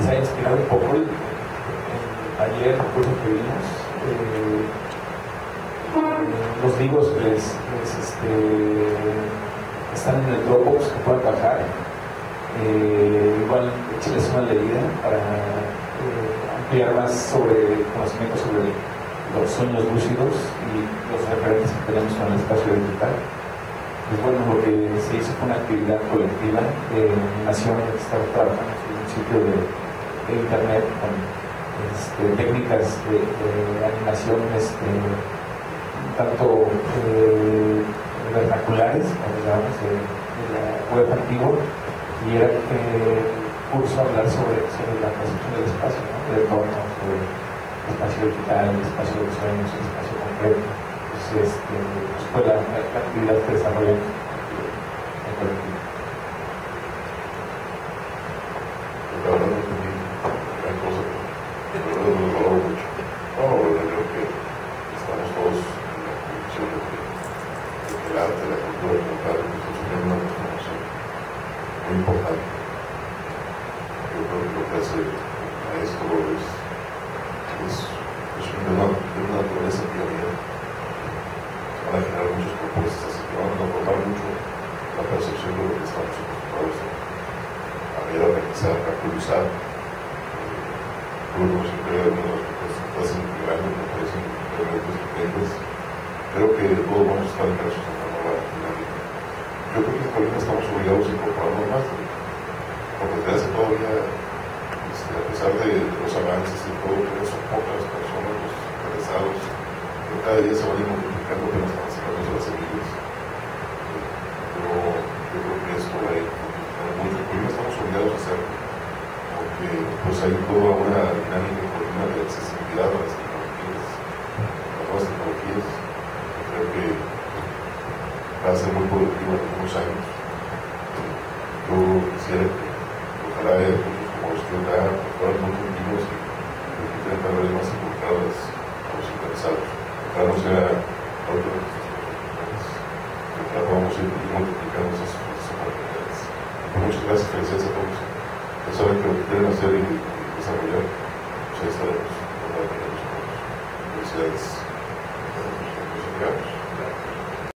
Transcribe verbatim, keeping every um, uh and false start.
les haya inspirado un poco el, el taller, el curso que vimos. Eh, los libros les, les, este, están en el Dropbox que pueden bajar. Eh, igual échenles una leída para eh, ampliar más sobre conocimiento sobre los sueños lúcidos y los referentes que tenemos en el espacio digital. Pues bueno, lo que se hizo fue una actividad colectiva de animación que estaba trabajando en un sitio de, de internet con este, técnicas de, de animación este, tanto eh, vernaculares, digamos, de, de la web antigua, y era eh, curso hablar sobre, sobre la concepción del espacio, ¿no? De entorno, sobre el espacio digital, el espacio de los sueños, el espacio concreto. Entonces, este, pues fue la, la, la actividad que desarrollamos en colectivo. La verdad no entendí gran cosa, pero la verdad no lo valoro mucho. No, la verdad creo que estamos todos en la convicción de que, de que el arte, la cultura como tal, está sufriendo una transformación muy importante. Yo creo que lo que hace el maestro es, es, es de, una, de una naturaleza pionera. Se van a generar muchas propuestas así que van a transformar mucho la percepción de lo que estamos acostumbrados a ver, a realizar, a pulsar. Como siempre hay algunas propuestas que están integrando, me parecen realmente estupendas. Creo que todos vamos a estar inmersos en una nueva dinámica. Yo creo que en Colima estamos obligados a incorporarnos más, porque desde hace todavía, este, a pesar de los avances y todo, pero son pocas personas los interesados, que cada día se van a ir multiplicando, pero están sacando las semillas. Pero yo creo que esto va a ir mucho. En Colima estamos obligados a hacerlo, porque pues hay toda una dinámica en Colima de accesibilidad a las tecnologías, a las nuevas tecnologías. Yo creo que va a ser muy productivo en algunos años. Yo quisiera que, ojalá muchos como usted acá fueran muy continuos y permitieran cada vez más involucrados a los interesados. Ojalá no sea otra de nuestras oportunidades. Ojalá podamos ir multiplicando esas, esas oportunidades. Muchas gracias, felicidades a todos. Ya saben que lo que quieren hacer y, y desarrollar, pues ahí estaremos. Felicidades.